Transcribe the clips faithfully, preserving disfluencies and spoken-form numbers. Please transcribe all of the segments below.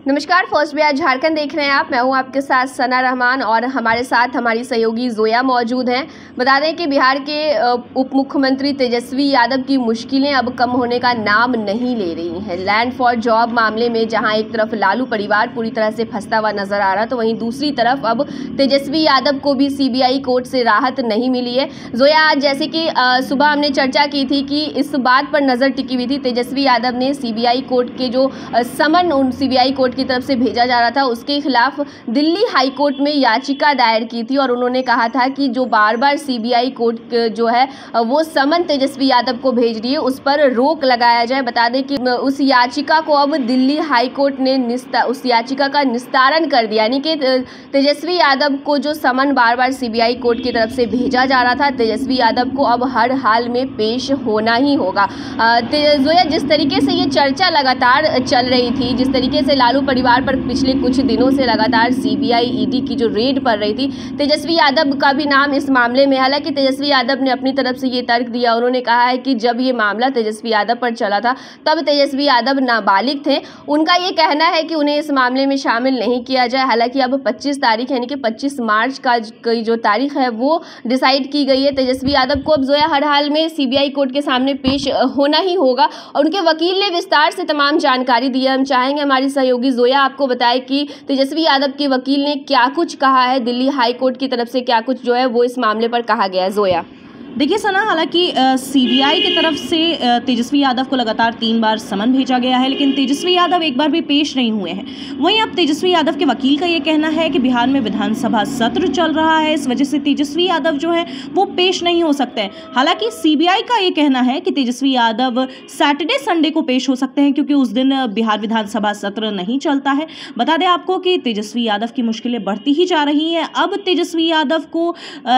नमस्कार, फर्स्ट बिहार झारखंड देख रहे हैं आप। मैं हूं आपके साथ सना रहमान और हमारे साथ हमारी सहयोगी जोया मौजूद हैं। बता दें कि बिहार के उप मुख्यमंत्री तेजस्वी यादव की मुश्किलें अब कम होने का नाम नहीं ले रही हैं। लैंड फॉर जॉब मामले में जहां एक तरफ लालू परिवार पूरी तरह से फंसता हुआ नजर आ रहा, तो वहीं दूसरी तरफ अब तेजस्वी यादव को भी सीबीआई कोर्ट से राहत नहीं मिली है। जोया, आज जैसे कि सुबह हमने चर्चा की थी कि इस बात पर नजर टिकी हुई थी, तेजस्वी यादव ने सीबीआई कोर्ट के जो समन उन सीबीआई कोर्ट की तरफ से भेजा जा रहा था उसके खिलाफ दिल्ली हाई कोर्ट में याचिका दायर की थी और उन्होंने कहा था कि जो बार बार सीबीआई कोर्ट जो है वो समन तेजस्वी यादव को भेज रही है उस पर रोक लगाया जाए। बता दें कि उस याचिका को अब दिल्ली हाई कोर्ट ने निस्ता उस याचिका का निस्तारण कर दिया, यानी कि तेजस्वी यादव को जो समन बार बार सीबीआई कोर्ट की तरफ से भेजा जा रहा था, तेजस्वी यादव को अब हर हाल में पेश होना ही होगा। जोया, जिस तरीके से ये चर्चा लगातार चल रही थी, जिस तरीके से लालू परिवार पर पिछले कुछ दिनों से लगातार सीबीआई ईडी की जो रेड पड़ रही थी, तेजस्वी यादव का भी नाम इस मामले में। हालांकि तेजस्वी यादव ने अपनी तरफ से ये तर्क दिया, उन्होंने कहा है कि जब ये मामला तेजस्वी यादव पर चला था तब तेजस्वी यादव नाबालिग थे। उनका ये कहना है कि उन्हें इस मामले में शामिल नहीं किया जाए। हालांकि अब पच्चीस तारीख यानी कि पच्चीस मार्च का जो तारीख है वो डिसाइड की गई है। तेजस्वी यादव को अब जोया हर हाल में सीबीआई कोर्ट के सामने पेश होना ही होगा और उनके वकील ने विस्तार से तमाम जानकारी दी है। हम चाहेंगे हमारी सहयोगी जोया आपको बताए कि तेजस्वी यादव के वकील ने क्या कुछ कहा है, दिल्ली हाई कोर्ट की तरफ से क्या कुछ जो है वो इस मामले पर कहा गया है। जोया, देखिए सना, हालांकि सीबीआई की तरफ से तेजस्वी यादव को लगातार तीन बार समन भेजा गया है, लेकिन तेजस्वी यादव एक बार भी पेश नहीं हुए हैं। वहीं अब तेजस्वी यादव के वकील का ये कहना है कि बिहार में विधानसभा सत्र चल रहा है, इस वजह से तेजस्वी यादव जो है वो पेश नहीं हो सकते हैं। हालांकि सीबीआई का ये कहना है कि तेजस्वी यादव सैटरडे संडे को पेश हो सकते हैं क्योंकि उस दिन बिहार विधानसभा सत्र नहीं चलता है। बता दें आपको कि तेजस्वी यादव की मुश्किलें बढ़ती ही जा रही हैं। अब तेजस्वी यादव को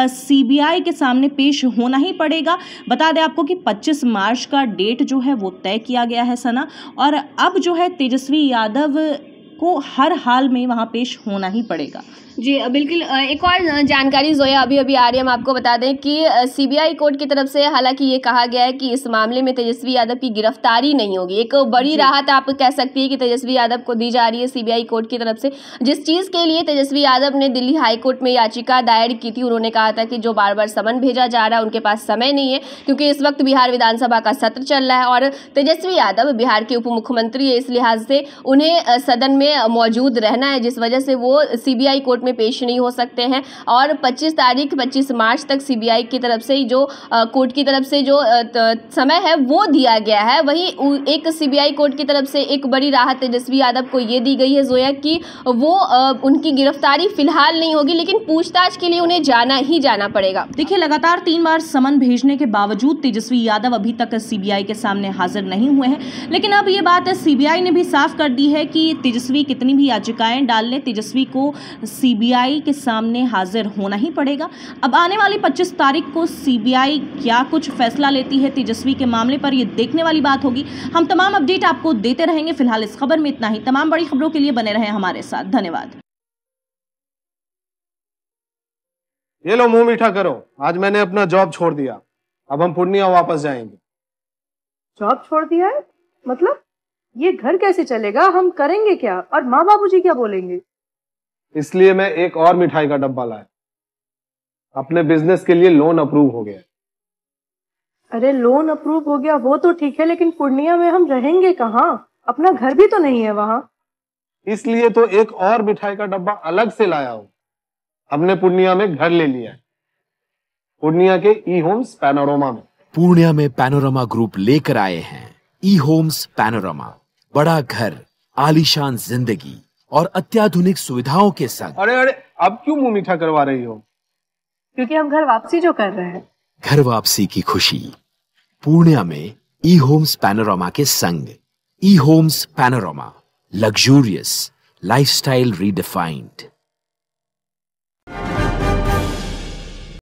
सीबीआई के सामने पेश होना नहीं पड़ेगा। बता दें आपको कि पच्चीस मार्च का डेट जो है वो तय किया गया है सना, और अब जो है तेजस्वी यादव को हर हाल में वहां पेश होना ही पड़ेगा। जी बिल्कुल। एक और जानकारी जोया अभी अभी आ रही है, हम आपको बता दें कि सीबीआई कोर्ट की तरफ से हालांकि ये कहा गया है कि इस मामले में तेजस्वी यादव की गिरफ्तारी नहीं होगी। एक बड़ी राहत आप कह सकती है कि तेजस्वी यादव को दी जा रही है सीबीआई कोर्ट की तरफ से, जिस चीज़ के लिए तेजस्वी यादव ने दिल्ली हाई कोर्ट में याचिका दायर की थी। उन्होंने कहा था कि जो बार बार समन भेजा जा रहा है उनके पास समय नहीं है क्योंकि इस वक्त बिहार विधानसभा का सत्र चल रहा है और तेजस्वी यादव बिहार के उप मुख्यमंत्री है, इस लिहाज से उन्हें सदन में मौजूद रहना है, जिस वजह से वो सीबीआई कोर्ट में पेश नहीं हो सकते हैं। और पच्चीस तारीख पच्चीस मार्च तक सीबीआई की तरफ से जो कोर्ट की तरफ से जो समय है वो दिया गया है। वहीं एक सीबीआई कोर्ट की तरफ से एक बड़ी राहत तेजस्वी यादव को ये दी गई है जोया कि वो उनकी गिरफ्तारी फिलहाल नहीं होगी, लेकिन पूछताछ के लिए उन्हें जाना ही जाना पड़ेगा। देखिए, लगातार तीन बार समन भेजने के बावजूद तेजस्वी यादव अभी तक सीबीआई के सामने हाजिर नहीं हुए हैं, लेकिन अब ये बात सीबीआई ने भी साफ कर दी है कि तेजस्वी कितनी भी याचिकाएं डाल ले, तेजस्वी को सीबीआई के सामने हाजिर होना ही पड़ेगा। अब आने वाली पच्चीस तारीख को सीबीआई क्या कुछ फैसला लेती है तेजस्वी के मामले पर, यह देखने वाली बात होगी। हम तमाम अपडेट आपको देते रहेंगे। फिलहाल इस खबर में इतना ही। तमाम बड़ी खबरों के लिए बने रहें हमारे साथ। धन्यवाद। ये लो, मुंह मीठा करो। आज मैंने अपना जॉब छोड़ दिया, अब हम पूर्णिया वापस जाएंगे। जॉब छोड़ दिया है? मतलब ये घर कैसे चलेगा? हम करेंगे क्या? और माँ बाबूजी क्या बोलेंगे? इसलिए मैं एक और मिठाई का डब्बा लाया। अपने बिजनेस के लिए लोन अप्रूव हो गया। अरे लोन अप्रूव हो गया वो तो ठीक है, लेकिन पूर्णिया में हम रहेंगे कहाँ? अपना घर भी तो नहीं है वहां। इसलिए तो एक और मिठाई का डब्बा अलग से लाया हूं। हमने पूर्णिया में घर ले लिया है, पूर्णिया के ई होम्स पैनोरमा में। पूर्णिया में पैनोरमा ग्रुप लेकर आए हैं ई होम्स पैनोरमा। बड़ा घर, आलीशान जिंदगी और अत्याधुनिक सुविधाओं के संग। अरे अरे अब क्यों मुंह मीठा करवा रही हो? क्योंकि हम घर वापसी जो कर रहे हैं। घर वापसी की खुशी पूर्णिया में ई होम्स पैनोरमा के संग। E homes panorama, luxurious lifestyle redefined.